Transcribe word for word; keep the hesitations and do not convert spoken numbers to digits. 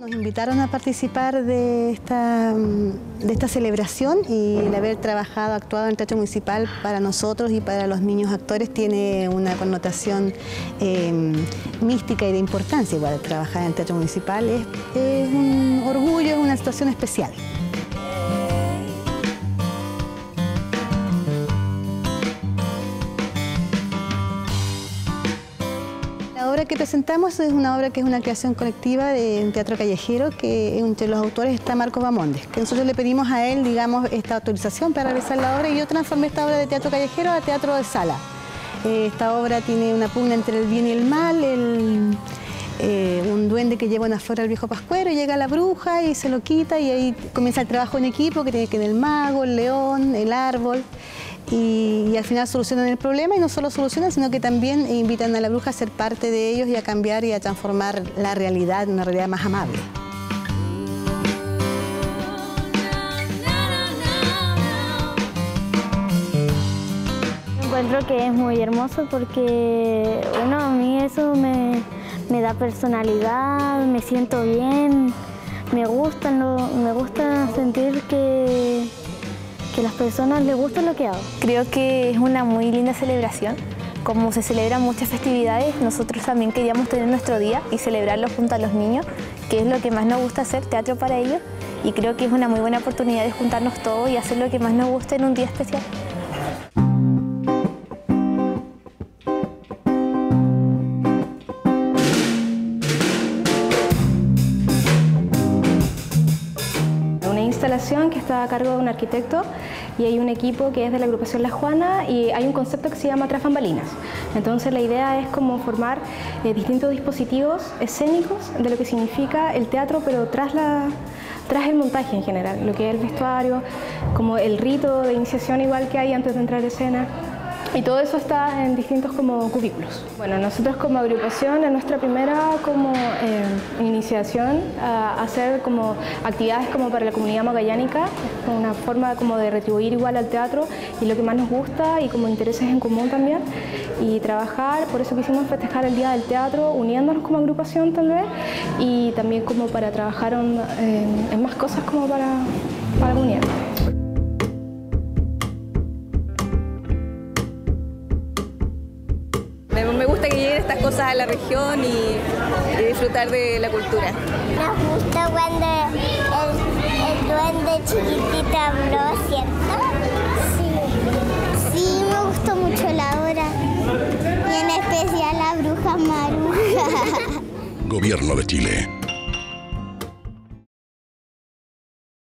Nos invitaron a participar de esta, de esta celebración y el haber trabajado, actuado en el Teatro Municipal para nosotros y para los niños actores tiene una connotación eh, mística y de importancia. Igual trabajar en el Teatro Municipal es, es un orgullo, es una situación especial. La obra que presentamos es una obra que es una creación colectiva de un teatro callejero, que entre los autores está Marcos Bamondes, que nosotros le pedimos a él, digamos, esta autorización para realizar la obra y yo transformé esta obra de teatro callejero a teatro de sala. Eh, esta obra tiene una pugna entre el bien y el mal, el, eh, un duende que lleva una flor al viejo pascuero, y llega la bruja y se lo quita y ahí comienza el trabajo en equipo que tiene que ver el mago, el león, el árbol. Y, y al final solucionan el problema y no solo solucionan, sino que también invitan a la bruja a ser parte de ellos y a cambiar y a transformar la realidad en una realidad más amable. Encuentro que es muy hermoso porque, bueno, a mí eso me, me da personalidad, me siento bien, me gusta, no, me gusta sentir que... que a las personas les gusta lo que hago. Creo que es una muy linda celebración. Como se celebran muchas festividades, nosotros también queríamos tener nuestro día y celebrarlo junto a los niños, que es lo que más nos gusta hacer, teatro para ellos. Y creo que es una muy buena oportunidad de juntarnos todos y hacer lo que más nos gusta en un día especial. Instalación que está a cargo de un arquitecto y hay un equipo que es de la agrupación La Juana y hay un concepto que se llama Tras Bambalinas. Entonces la idea es como formar eh, distintos dispositivos escénicos de lo que significa el teatro, pero tras, la, tras el montaje en general, lo que es el vestuario, como el rito de iniciación igual que hay antes de entrar a escena. Y todo eso está en distintos como cubículos. Bueno, nosotros como agrupación, en nuestra primera como eh, iniciación a hacer como actividades como para la comunidad magallánica, una forma como de retribuir igual al teatro y lo que más nos gusta y como intereses en común también. Y trabajar, por eso quisimos festejar el Día del Teatro, uniéndonos como agrupación tal vez, y también como para trabajar en, en, en más cosas como para, para unir. Me gusta que lleguen estas cosas a la región y, y disfrutar de la cultura. Nos gustó cuando el, el duende chiquitito habló, ¿cierto? Sí. Sí, me gustó mucho la obra. Y en especial la bruja Maruja. Gobierno de Chile.